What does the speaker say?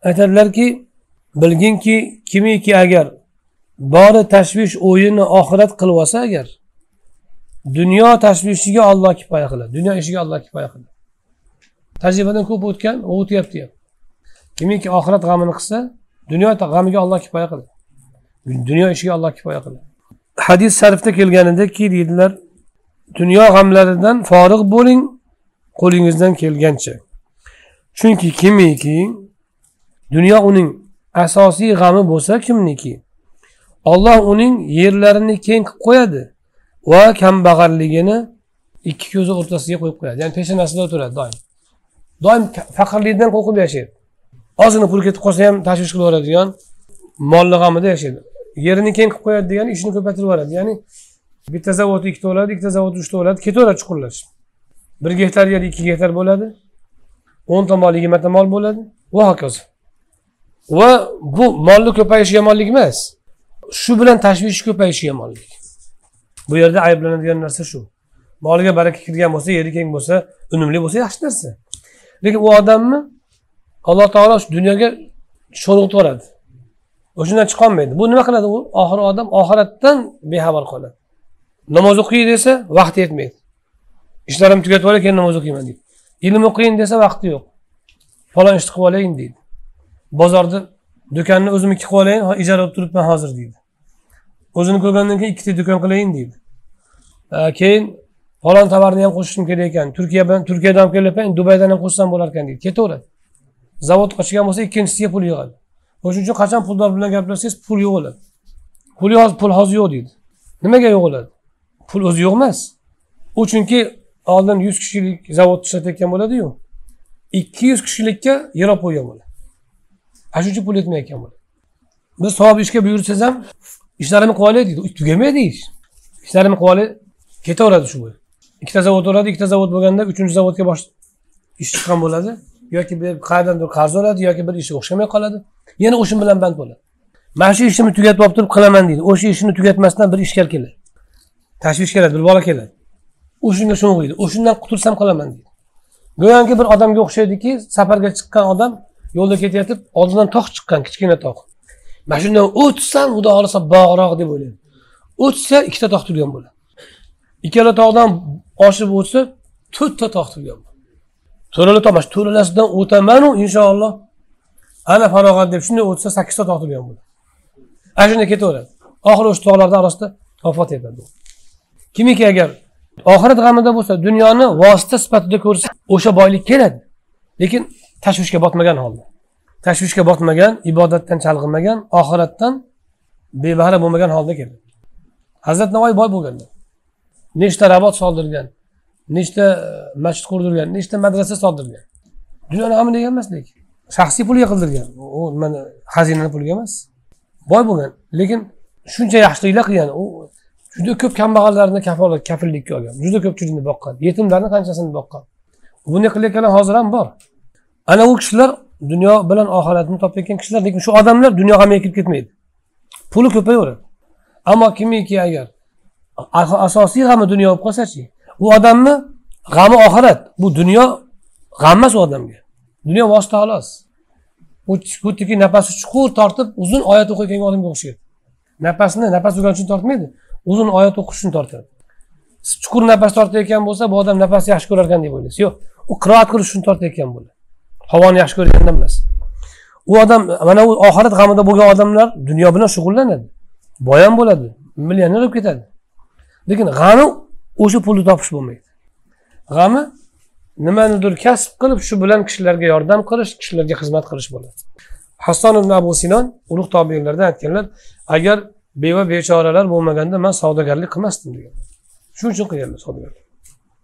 Aytadilarki, bilginki kimiki agar bori tashvish o'yini oxirat qilib olsa agar, dunyo tashvishiga Alloh kifoya qiladi. Dunyo ishiga Alloh kifoya qiladi. Tajribadan ko'p o'tgan, o'tyapti ham. Kimiki oxirat g'amini qilsa, dunyo g'amiga Alloh kifoya qiladi. Dunyo ishiga Alloh kifoya qiladi. Hadis sharifda kelganidaki deydilar, dunyo g'amlaridan forig' bo'ling qo'lingizdan kelgancha. Chunki kimiki dunyo uning asosiy g'ami bo'lsa, kimniki Alloh uning yerlarini keng qilib qo'yadi va kambag'alligini ikki ko'zi o'rtasiga qo'yib qo'yadi. Ya'ni peshonasida o'tiradi doim. Doim faqirlikdan qo'rqib yashaydi. Ozgina pul ketib qolsa ham tashvish qilib yuboradigan molli g'amida yashaydi. Yerini keng qilib qo'yadi degani ishini ko'paytirib yuboradi. Ya'ni bitta zavod 2 ta bo'ladi, ikkita zavod 3 ta bo'ladi, ketaveradi chuqurlash. 1 gektar yer 2 gektar bo'ladi. 10 ta mol 20 ta mol bo'ladi va hokazo. Va bu molli ko'payishi yomonlik emas. Shu bilan tashvish ko'payishi yomonlik. Bu yerda ayblanadigan narsa shu. Moliga baraka kirgan bo'lsa, yeri keng bo'lsa, unumli bo'lsa yaxshi narsa. Lekin u odamni Alloh taolo shu dunyoga sho'rg'itib yuboradi. O'shandan chiqa olmaydi. Bu nima qiladi u? Oxiri odam oxiratdan bexabar qoladi. Namoz o'qiy desa, vaqti yetmaydi. Ishlarim tugatib olay, keyin namoz o'qiyman deydi. Ilm o'qiyin desa, vaqti yo'q. Falon ishni qilib olayin deydi. Bozorda do'konni o'zim qilib olayin, ijara olib turibman hozir deydi. O'zini ko'rgandan keyin 2 ta do'kon qilayin deydi. Keyin falon tovarni ham qo'shishim kerak ekan. Turkiyadan olib kelyapman, Dubaydan ham qo'shsam bo'lar ekan deydi. Ketaveradi. Zavod ochgan bo'lsa, ikkinchisiga pul yig'adi. O'shuning uchun qachon puldor bilan gaplashsangiz, pul yo'q bo'ladi. Pul hozir yo'q deydi. Nimaga yo'q bo'ladi? Pul o'zi yo'q emas. U chunki oldin 100 kishilik zavod ishlatayotgan bo'ladi-yu. 200 kishilikka yer olib qo'ygan bo'ladi. Ashuncha pul yetmayotgan bo'ladi. Biz savob ishga buyursangiz ham ishlarimni qilib olay deydi. Tugamaydi ish. Ishlarimni qilib olay, ketaveradi shu bo'yi. 2 ta zavod bo'ladi, 2 ta zavod bo'lganda 3-zavodga ish chiqqan bo'ladi. Yoki bir qayerdandir qarz oladi, yoki bir ishi o'xshamay qoladi. Yana o'shin bilan band bo'ladi. Mana shu ishimni tugatib olib turib qilaman deydi. O'sha ishini tugatmasdan bir ishkal keladi. Tashvish keladi, bir bola keladi. O'shunga sho'ng'iydi. O'shundan qutulsam qilaman deydi. Go'yoki bir odamga o'xshaydiki, safarga chiqqan odam yo'lda ketayotib, oldidan tog' chiqqan, kichkina tog'. Mana shundan o'tsam, xudo xolasa bog'roq deb o'ylaydi. O'tsa 2 ta tog' turgan bo'ladi. Ikkala tog'dan oshib o'tsa 4 ta tog' turgan bo'ladi. To'rala tomash, to'ralasidan o'taman-u inshaalloh. Ana farog'at deb shunday o'tsa 8 ta tog' turgan bo'ladi. Ana shunday ketaveradi. Oxiri o'sha tog'larning orasida vafot etadi. Kimiki agar oxirat g'amida bo'lsa, dunyoni vosita sifatida ko'rsa, o'sha boylik keladi. Lekin tashvishga botmagan holda. Tashvishga botmagan, ibodatdan chalg'inmagan, oxiratdan bebahra bo'lmagan holda keladi. Hazrat Navoiy boy bo'lganlar. Nechta rabot soldirgan, nechta masjid qurdirgan, nechta madrasa soldirgan. Dunyoni g'amini degan emas lekin. Shaxsiy pulga qildirgan. U mana xazinani pulga emas. Boy bo'lgan, lekin shuncha yaxshiliklar qilgan. U juda ko'p kambag'allarni kafillikka olgan. Juda ko'pchilikni boqqan. Yetimlarni qanchasini boqqan. Bunday qilayotganlar hozir ham bor. Ana u kishilar dunyo bilan oxiratni topayotgan kishilar, lekin shu odamlar dunyo g'amiga kirib ketmaydi. Puli ko'payaveradi. Ammo kimiki agar asosiy g'ami dunyo bo'lib qolsa-chi, u odamni g'ami oxirat. Bu dunyo g'am emas u odamga. Dunyo vosita xolos. U xuddi nafasi chuqur tortib, uzun oyat o'qiyotgan odamga o'xshaydi. Nafas olgan uchun tortmaydi. Uzun oyat o'qish uchun tortadi. Chuqur nafas tortayotgan bo'lsa, bu odam nafasni yaxshi ko'rar ekan deb o'ylaysiz. Yo'q, u qiroat qilish uchun tortayotgan bo'ladi. Havoni yaxshi ko'rgandan emas. U odam, mana u oxirat g'amida bo'lgan odamlar dunyo bilan shug'ullanadi. Boy ham bo'ladi, millioner bo'lib ketadi. Lekin g'ami o'sha pulni topish bo'lmaydi. G'ami nimanidir kasb qilib, shu bilan kishilarga yordam qilish, kishilarga xizmat qilish bo'ladi. Hasson ibn Abu Sinon ulug' tobiinlardan aytganlar, agar beva bechoralar bo'lmaganda men savdogarlik qilmasdim degan. Shuning uchun qilganlar savdogarlik.